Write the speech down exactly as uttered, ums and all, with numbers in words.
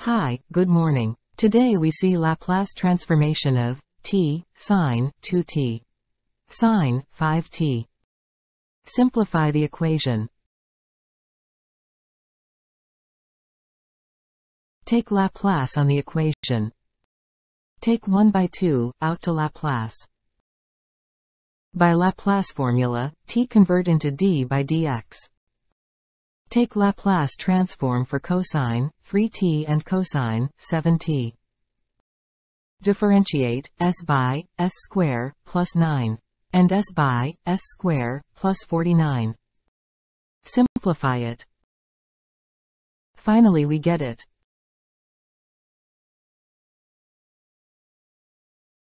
Hi, good morning. Today we see Laplace transformation of t, sine, two t. Sine, five t. Simplify the equation. Take Laplace on the equation. Take one by two, out to Laplace. By Laplace formula, t convert into d by dx. Take Laplace transform for cosine, three t and cosine, seven t. Differentiate, s by, s square, plus nine. And s by, s square, plus forty-nine. Simplify it. Finally we get it.